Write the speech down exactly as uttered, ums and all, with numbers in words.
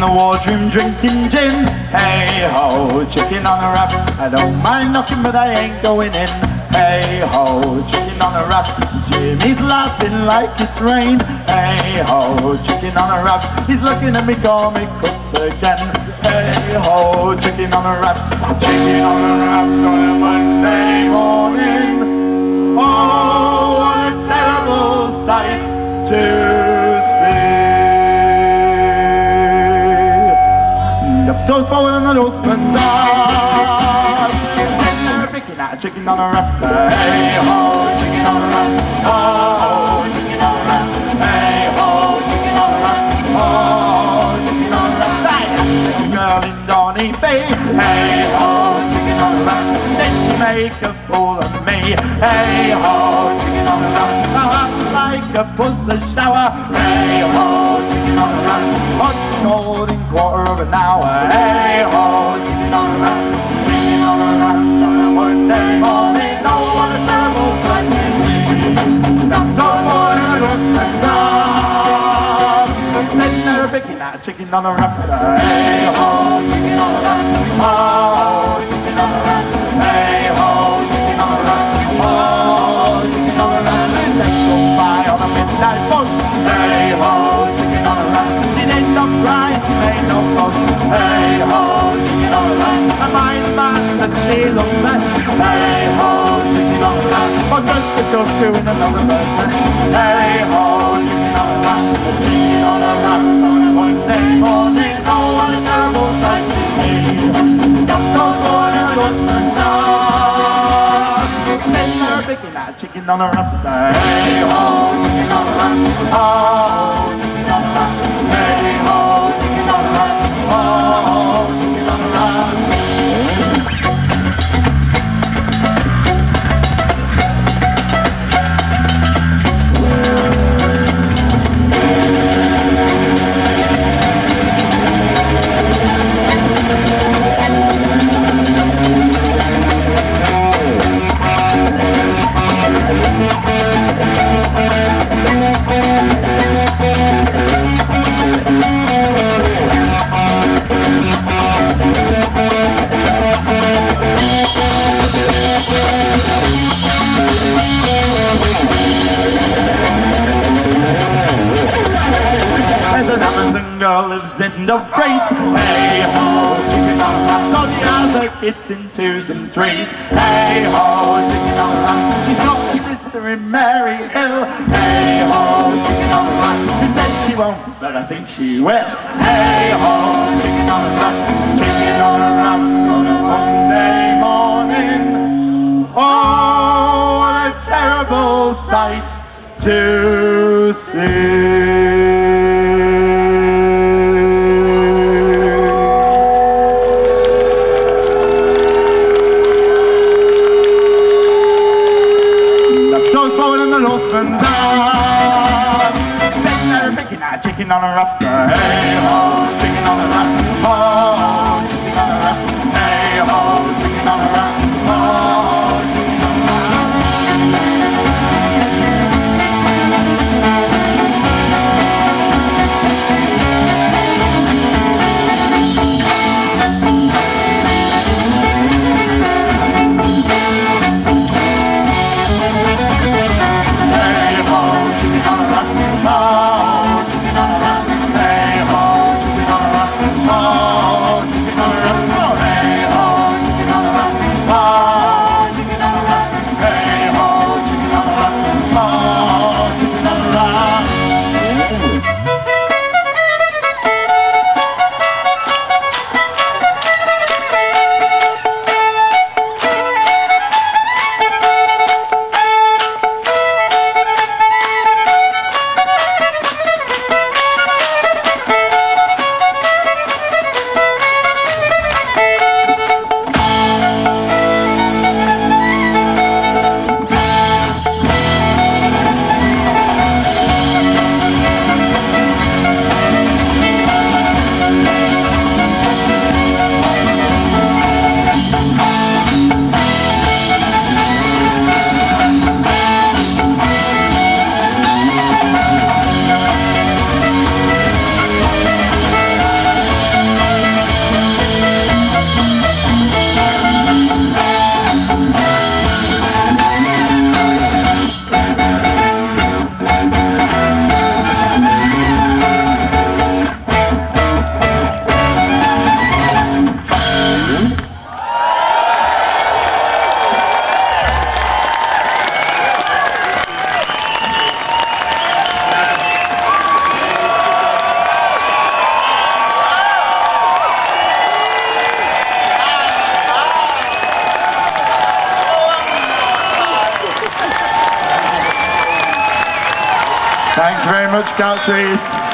wardroom drinking gin. Hey ho, chicken on a wrap. I don't mind knocking, but I ain't going in. Hey ho, chicken on a wrap. Jimmy's laughing like it's rain. Hey ho, chicken on a wrap. He's looking at me, call me cuts again. Hey ho, chicken on a wrap. Chicken on a wrap on a Monday morning. Oh, what a terrible sight to see. The toes forward on the dustman's arm. Sitting there picking at a chicken on a rafter. Hey ho, chicken on a rafter. Oh, chicken on a rafter. Hey ho, chicken on a rafter. Oh, chicken on a rafter. Little girl in Donny Bay. Hey ho, chicken on a rafter. Then she make a fool of me. Hey ho, chicken on a rafter. Hot like a pussy shower. Hey ho, chicken on a rafter. Hot and cold in quarter of an hour. Hey ho, chicken on a rafter. Chicken on a rafter on a Monday morning. Oh, what a terrible sight to see. Doctors falling on a dustman's arm. Sitting there picking at a chicken on a rafter. Hey ho, chicken on a rafter. Oh, chicken on a rafter. Hey ho, chicken on a rafter. Oh, chicken on a rafter. They said goodbye on a midnight bus. Hey ho, chicken on a rafter. She did not cry, she made no fuss. Hey ho, chicken on a rafter. I mind the man that she loves best. Hey ho, chicken on a rafter. Or just to go through in another bird's nest. Hey ho, chicken on a rafter. Chicken on a rafter on a Monday morning. Oh, what a terrible sight to see. Doctors falling on a dustman's arm. Sitting there picking at a chicken on a rafter. Hey ho, chicken on a rafter. Oh, chicken on a rafter. Hey ho, chicken on a rafter. Oh, chicken on a rafter. Girl lives in the face. Hey ho, chicken on a rafter. Donny has her kids in twos and threes. Hey ho, chicken on a rafter. She's got a sister in Mary Hill. Hey ho, chicken on a rafter. She says she won't, but I think she will. Hey ho, chicken on a rafter. Chicken on a rafter on a Monday morning. Oh, what a terrible sight to see. Husband's arm. Sitting there picking at a chicken on a rafter. Hey ho, chicken on a rafter. Oh, chicken on a rafter. Hey ho, chicken on a rafter. Oh, chicken on a Hey much, Caltrice.